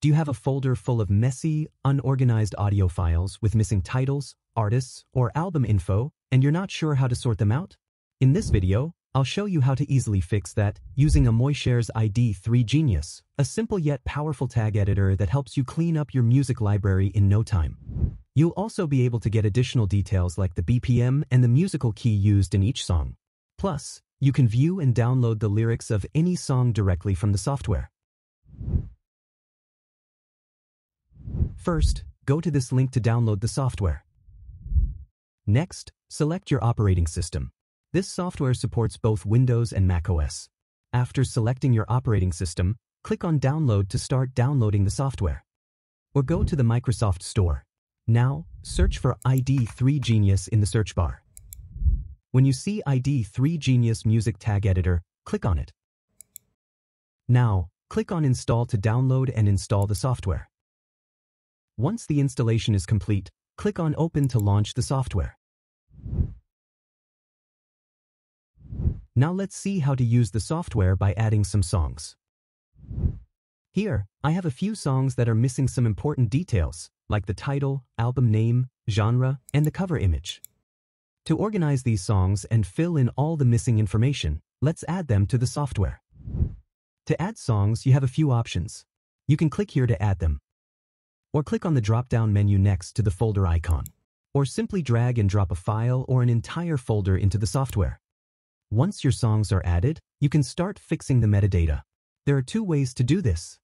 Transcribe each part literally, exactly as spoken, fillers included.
Do you have a folder full of messy, unorganized audio files with missing titles, artists, or album info, and you're not sure how to sort them out? In this video, I'll show you how to easily fix that using Amoishare's I D three Genius, a simple yet powerful tag editor that helps you clean up your music library in no time. You'll also be able to get additional details like the B P M and the musical key used in each song. Plus, you can view and download the lyrics of any song directly from the software. First, go to this link to download the software. Next, select your operating system. This software supports both Windows and macOS. After selecting your operating system, click on Download to start downloading the software. Or go to the Microsoft Store. Now, search for I D three Genius in the search bar. When you see I D three Genius Music Tag Editor, click on it. Now, click on Install to download and install the software. Once the installation is complete, click on Open to launch the software. Now let's see how to use the software by adding some songs. Here, I have a few songs that are missing some important details, like the title, album name, genre, and the cover image. To organize these songs and fill in all the missing information, let's add them to the software. To add songs, you have a few options. You can click here to add them, or click on the drop-down menu next to the folder icon, or simply drag and drop a file or an entire folder into the software. Once your songs are added, you can start fixing the metadata. There are two ways to do this.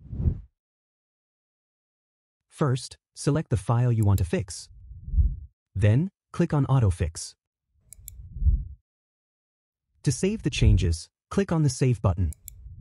First, select the file you want to fix. Then, click on Autofix. To save the changes, click on the Save button.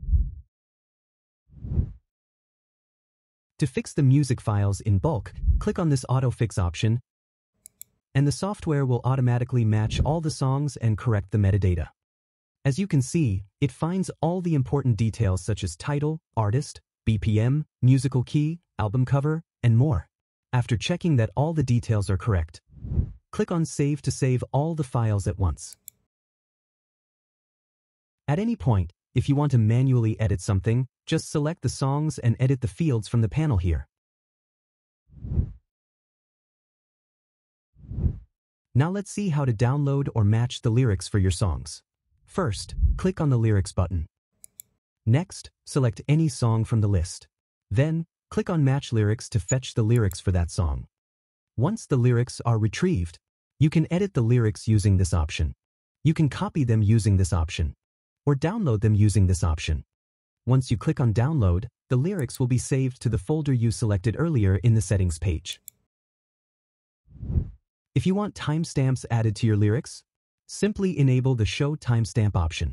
To fix the music files in bulk, click on this Autofix option, and the software will automatically match all the songs and correct the metadata. As you can see, it finds all the important details such as title, artist, B P M, musical key, album cover, and more. After checking that all the details are correct, click on Save to save all the files at once. At any point, if you want to manually edit something, just select the songs and edit the fields from the panel here. Now let's see how to download or match the lyrics for your songs. First, click on the Lyrics button. Next, select any song from the list. Then, click on Match Lyrics to fetch the lyrics for that song. Once the lyrics are retrieved, you can edit the lyrics using this option. You can copy them using this option, or download them using this option. Once you click on Download, the lyrics will be saved to the folder you selected earlier in the Settings page. If you want timestamps added to your lyrics, simply enable the Show Timestamp option.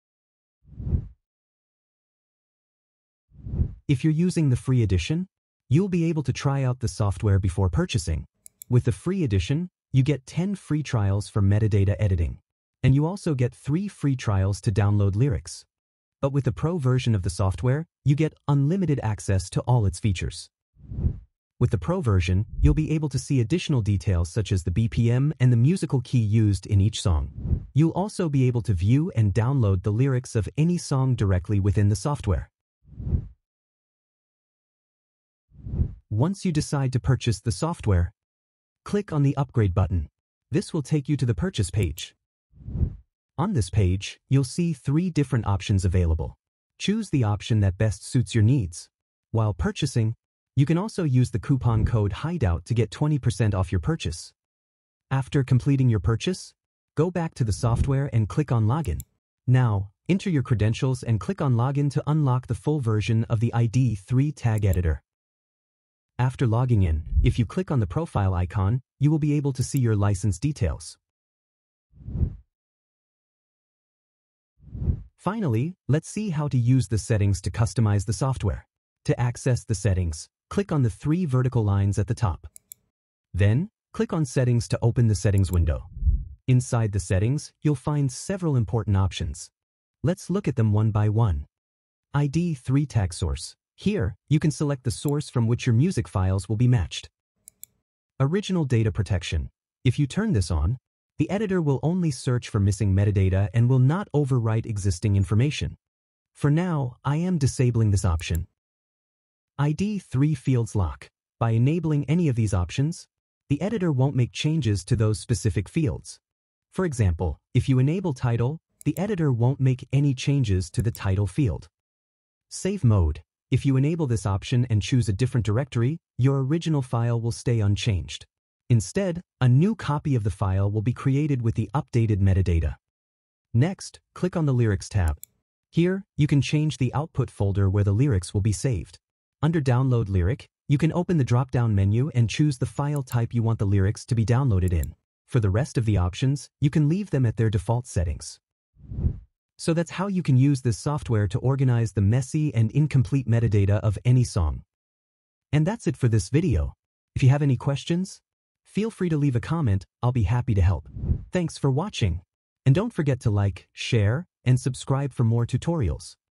If you're using the free edition, you'll be able to try out the software before purchasing. With the free edition, you get ten free trials for metadata editing, and you also get three free trials to download lyrics. But with the Pro version of the software, you get unlimited access to all its features. With the Pro version, you'll be able to see additional details such as the B P M and the musical key used in each song. You'll also be able to view and download the lyrics of any song directly within the software. Once you decide to purchase the software, click on the Upgrade button. This will take you to the purchase page. On this page, you'll see three different options available. Choose the option that best suits your needs. While purchasing, you can also use the coupon code HIDEOUT to get twenty percent off your purchase. After completing your purchase, go back to the software and click on Login. Now, enter your credentials and click on Login to unlock the full version of the I D three Tag Editor. After logging in, if you click on the profile icon, you will be able to see your license details. Finally, let's see how to use the settings to customize the software. To access the settings, click on the three vertical lines at the top. Then, click on Settings to open the settings window. Inside the settings, you'll find several important options. Let's look at them one by one. I D three Tag Source. Here, you can select the source from which your music files will be matched. Original Data Protection. If you turn this on, the editor will only search for missing metadata and will not overwrite existing information. For now, I am disabling this option. I D three Fields Lock. By enabling any of these options, the editor won't make changes to those specific fields. For example, if you enable title, the editor won't make any changes to the title field. Save mode. If you enable this option and choose a different directory, your original file will stay unchanged. Instead, a new copy of the file will be created with the updated metadata. Next, click on the Lyrics tab. Here, you can change the output folder where the lyrics will be saved. Under Download Lyric, you can open the drop-down menu and choose the file type you want the lyrics to be downloaded in. For the rest of the options, you can leave them at their default settings. So that's how you can use this software to organize the messy and incomplete metadata of any song. And that's it for this video. If you have any questions, feel free to leave a comment. I'll be happy to help. Thanks for watching. And don't forget to like, share, and subscribe for more tutorials.